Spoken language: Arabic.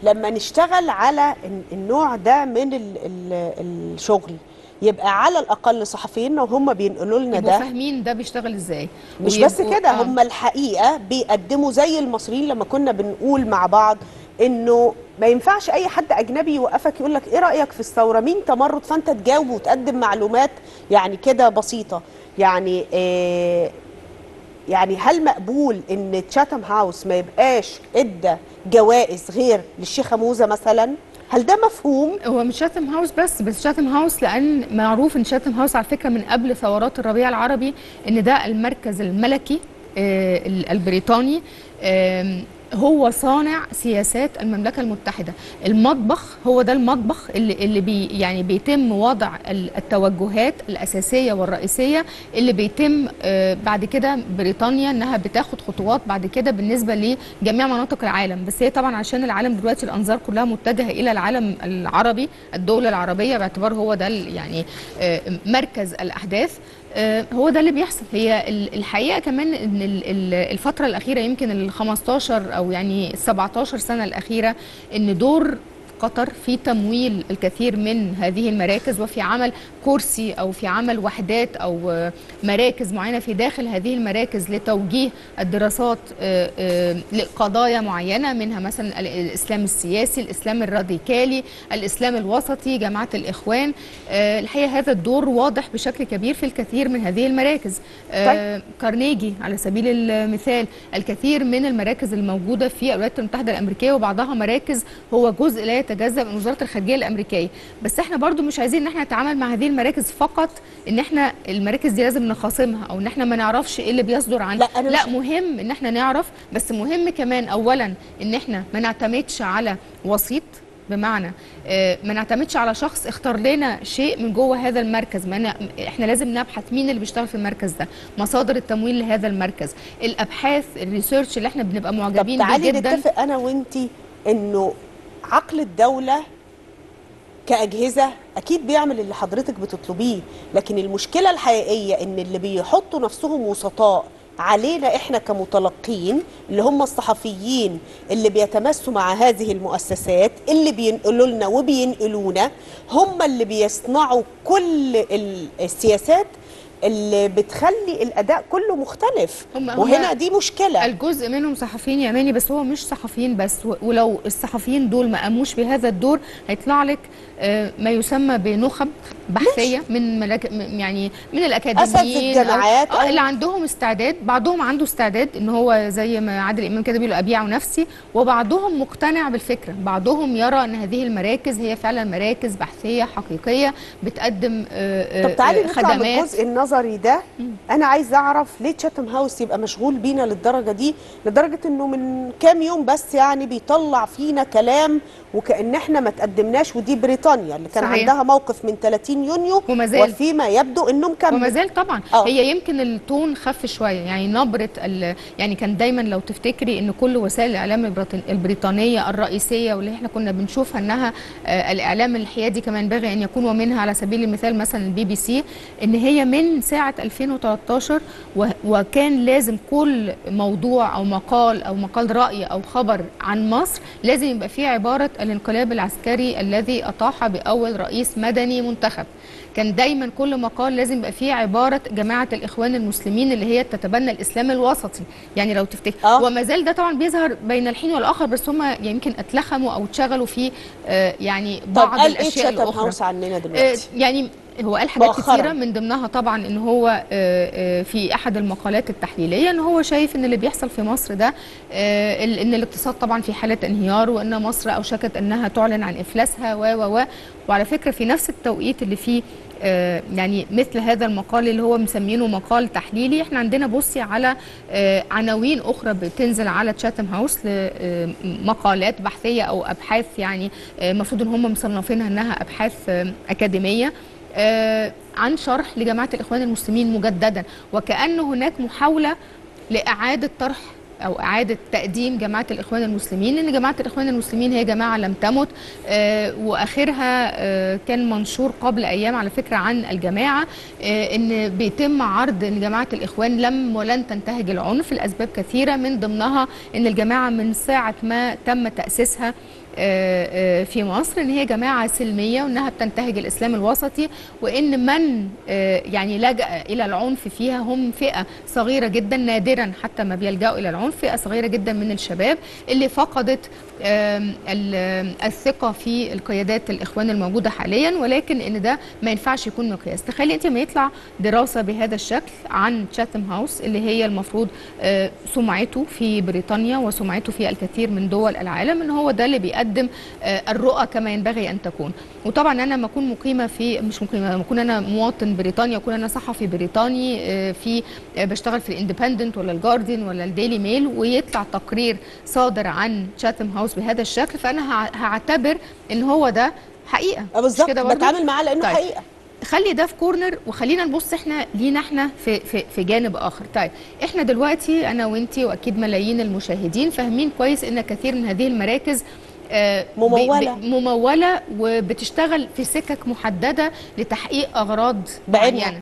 لما نشتغل على النوع ده من الشغل، يبقى على الاقل صحفيينا وهم بينقلوا لنا يبقوا ده فاهمين ده بيشتغل ازاي. مش بس كده، هم الحقيقه بيقدموا زي المصريين لما كنا بنقول مع بعض انه ما ينفعش اي حد اجنبي يوقفك يقول لك ايه رايك في الثوره، مين تمرد، فانت تجاوب وتقدم معلومات يعني كده بسيطه. يعني يعني هل مقبول ان تشاتم هاوس ما يبقاش ادى جوائز غير للشيخه موزه مثلا؟ هل ده مفهوم؟ هو مش شاتم هاوس بس شاتم هاوس، لان معروف ان شاتم هاوس على فكره من قبل ثورات الربيع العربي ان ده المركز الملكي البريطاني، هو صانع سياسات المملكة المتحدة. المطبخ هو ده المطبخ اللي يعني بيتم وضع التوجهات الأساسية والرئيسية اللي بيتم بعد كده بريطانيا انها بتاخد خطوات بعد كده بالنسبة لجميع مناطق العالم. بس هي طبعا عشان العالم دلوقتي الأنظار كلها متجهة إلى العالم العربي، الدولة العربية، باعتبار هو ده يعني مركز الأحداث. هو ده اللي بيحصل. هي الحقيقه كمان ان الفتره الاخيره، يمكن ال 15 او يعني ال 17 سنه الاخيره، ان دور قطر في تمويل الكثير من هذه المراكز وفي عمل كرسي او في عمل وحدات او مراكز معينه في داخل هذه المراكز لتوجيه الدراسات لقضايا معينه، منها مثلا الاسلام السياسي، الاسلام الراديكالي، الاسلام الوسطي، جماعه الاخوان. الحقيقه هذا الدور واضح بشكل كبير في الكثير من هذه المراكز. كارنيجي على سبيل المثال، الكثير من المراكز الموجوده في الولايات المتحده الامريكيه، وبعضها مراكز هو جزء لا يتجزأ من وزاره الخارجيه الامريكيه. بس احنا برضو مش عايزين ان احنا نتعامل مع هذه المراكز فقط ان احنا المراكز دي لازم نخاصمها او ان احنا ما نعرفش ايه اللي بيصدر عنها. لا، مهم ان احنا نعرف، بس مهم كمان اولا ان احنا ما نعتمدش على وسيط، بمعنى ما نعتمدش على شخص اختار لنا شيء من جوه هذا المركز. احنا لازم نبحث مين اللي بيشتغل في المركز ده، مصادر التمويل لهذا المركز، الابحاث، الريسيرش اللي احنا بنبقى معجبين بيه جدا. طب تعالي نتفق انا وانتي انه عقل الدولة كأجهزة أكيد بيعمل اللي حضرتك بتطلبيه، لكن المشكلة الحقيقية إن اللي بيحطوا نفسهم وسطاء علينا إحنا كمتلقين، اللي هم الصحفيين اللي بيتمسوا مع هذه المؤسسات، اللي بينقلوا لنا وبينقلونا، هم اللي بيصنعوا كل السياسات اللي بتخلي الاداء كله مختلف. وهنا دي مشكله. الجزء منهم صحفيين يا اماني، بس هو مش صحفيين بس. ولو الصحفيين دول ما قاموش بهذا الدور هيطلع لك ما يسمى بنخب بحثيه من يعني من الاكاديميين الجامعات اللي عندهم استعداد. بعضهم عنده استعداد ان هو زي ما عادل امام كده بيقول ابيع نفسي، وبعضهم مقتنع بالفكره، بعضهم يرى ان هذه المراكز هي فعلا مراكز بحثيه حقيقيه بتقدم طب تعالي نطلع من الجزء النظري ده. انا عايز اعرف ليه تشاتم هاوس يبقى مشغول بينا للدرجه دي، لدرجه انه من كام يوم بس يعني بيطلع فينا كلام وكأن احنا ما تقدمناش، ودي بريطانيا اللي كان عندها موقف من 30 يونيو وفيما يبدو انه مكمل ومازال طبعا. هي يمكن التون خف شويه، يعني نبره يعني كان دايما لو تفتكري ان كل وسائل الاعلام البريطانيه الرئيسيه واللي احنا كنا بنشوفها انها الاعلام الحيادي كما ينبغي ان يكون، ومنها على سبيل المثال مثلا البي بي سي، ان هي من ساعه 2013 وكان لازم كل موضوع او مقال راي او خبر عن مصر لازم يبقى فيه عباره الانقلاب العسكري الذي أطاح بأول رئيس مدني منتخب. كان دايما كل مقال لازم يبقى فيه عبارة جماعة الإخوان المسلمين اللي هي تتبنى الإسلام الوسطي، يعني لو تفتكر. وما زال ده طبعا بيظهر بين الحين والآخر، بس هم يمكن اتلخموا أو اتشغلوا في يعني بعض الأشياء الأخرى. هاوس عننا دلوقتي يعني هو قال حاجات كثيرة، من ضمنها طبعا ان هو في احد المقالات التحليليه ان هو شايف ان اللي بيحصل في مصر ده ان الاقتصاد طبعا في حاله انهيار، وان مصر اوشكت انها تعلن عن افلاسها وعلى فكره في نفس التوقيت اللي فيه يعني مثل هذا المقال اللي هو مسمينه مقال تحليلي، احنا عندنا بصي على عناوين اخرى بتنزل على تشاتم هاوس لمقالات بحثيه او ابحاث، يعني المفروض ان هم مصنفينها انها ابحاث اكاديميه عن شرح لجماعة الإخوان المسلمين مجددا، وكأن هناك محاولة لإعادة طرح أو إعادة تقديم جماعة الإخوان المسلمين، إن جماعة الإخوان المسلمين هي جماعة لم تمت. وآخرها كان منشور قبل أيام على فكرة عن الجماعة إن بيتم عرض إن جماعة الإخوان لم ولن تنتهج العنف لأسباب كثيرة، من ضمنها إن الجماعة من ساعة ما تم تأسيسها في مصر ان هي جماعه سلميه وانها بتنتهج الاسلام الوسطي، وان من يعني لجأ الى العنف فيها هم فئه صغيره جدا، نادرا حتى ما بيلجأوا الى العنف، فئه صغيره جدا من الشباب اللي فقدت الثقه في القيادات الاخوان الموجوده حاليا، ولكن ان ده ما ينفعش يكون مقياس. تخيلي انت ما يطلع دراسه بهذا الشكل عن تشاتم هاوس اللي هي المفروض سمعته في بريطانيا وسمعته في الكثير من دول العالم ان هو ده اللي بيقدم الرؤى كما ينبغي ان تكون. وطبعا انا لما اكون مقيمه في، مش مقيمه، لما اكون انا مواطن بريطاني، اكون انا صحفي بريطاني في بشتغل في الاندبندنت ولا الجارديان ولا الديلي ميل، ويطلع تقرير صادر عن تشاتم هاوس بهذا الشكل، فانا هعتبر ان هو ده حقيقه. بالظبط، بتعامل معاه لانه طيب. حقيقه. خلي ده في كورنر وخلينا نبص احنا لينا احنا في جانب اخر. طيب احنا دلوقتي انا وانتي واكيد ملايين المشاهدين فاهمين كويس ان كثير من هذه المراكز ممولة وبتشتغل في سكك محددة لتحقيق أغراض معينة.